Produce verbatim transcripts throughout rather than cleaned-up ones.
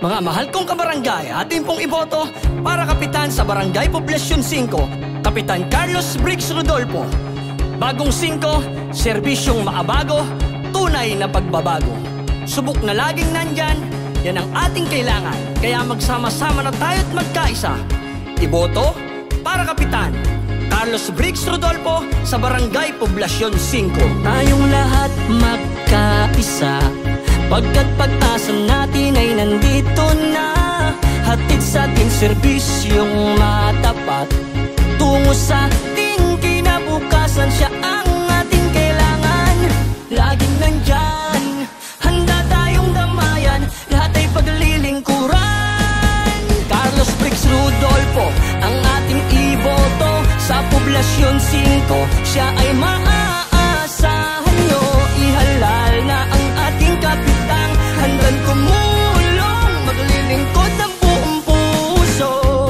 Mga mahal kong kabarangay, atin pong iboto para kapitan sa Barangay Poblacion singko, Kapitan Carlos Briggs Rodolfo. Bagong singko, serbisyong maabago, tunay na pagbabago. Subok na laging nandyan, yan ang ating kailangan. Kaya magsama-sama na tayo't magkaisa. Iboto para kapitan Carlos Briggs Rodolfo sa Barangay Poblacion singko. Tayong lahat magkaisa, pagkat pag-asa natin ay nandito na. Hatid sa ating serbisyong matapat, tungo sa ating kinabukasan. Siya ang ating kailangan, laging nandyan. Handa tayong damayan, lahat ay paglilingkuran. Carlos Briggs Rodolfo ang ating iboto sa Poblacion singko. Siya ay maaasahan nyo, ihalal na ang ating kapitang. Handang tumulong, maglilingkod ng buong puso.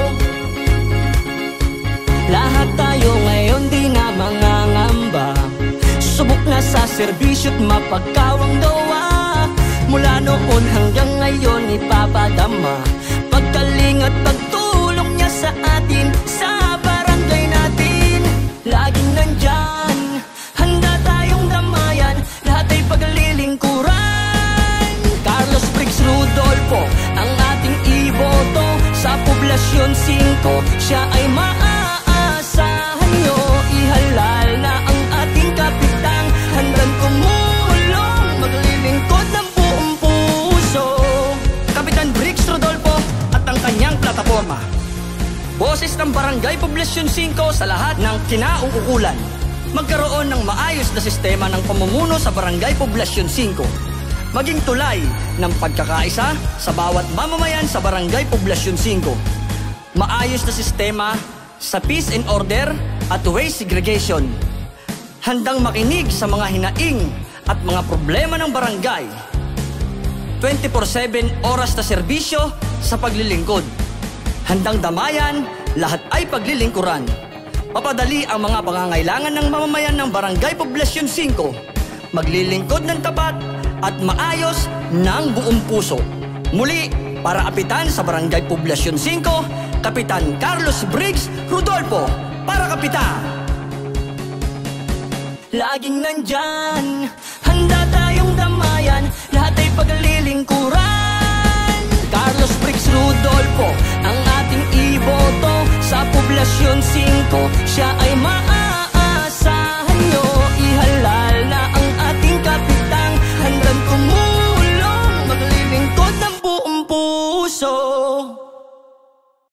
Lahat tayo ngayon di na mangangamba, subok na sa serbisyo't mapagkawang gawa. Mula noon hanggang ngayon ipapadama pagkaling at pagtulong niya sa atin, sa barangay natin. Laging nandyan, handa tayong damayan, lahat ay paglilingkuran. Carlos Briggs Rodolfo ang ating iboto sa Poblacion singko. Siya ay maaasahan nyo, ihalal na ang ating kapitang. Handang tumulong, maglilingkod ng buong puso. Kapitan Briggs Rodolfo at ang kanyang plataforma, boses ng Barangay Poblacion singko sa lahat ng kinauukulan. Magkaroon ng maayos na sistema ng pamumuno sa Barangay Poblacion singko. Maging tulay ng pagkakaisa sa bawat mamamayan sa Barangay Poblacion singko. Maayos na sistema sa peace and order at waste segregation. Handang makinig sa mga hinaing at mga problema ng barangay. twenty-four seven oras na serbisyo sa paglilingkod. Handang damayan, lahat ay paglilingkuran. Papadali ang mga pangangailangan ng mamamayan ng Barangay Poblacion singko. Maglilingkod ng tapat at maayos ng buong puso. Muli, para kapitan sa Barangay Poblacion singko, Kapitan Carlos Briggs Rodolfo. Para kapitan, laging nandyan, handa tayong damayan, lahat ay paglilingkuran. Carlos Briggs Rodolfo ang ating iboto sa Poblacion singko. Siya ay maaasahan nyo, ihalal na ang ating kapitang. Handang tumulong, maglilingkod ng buong puso.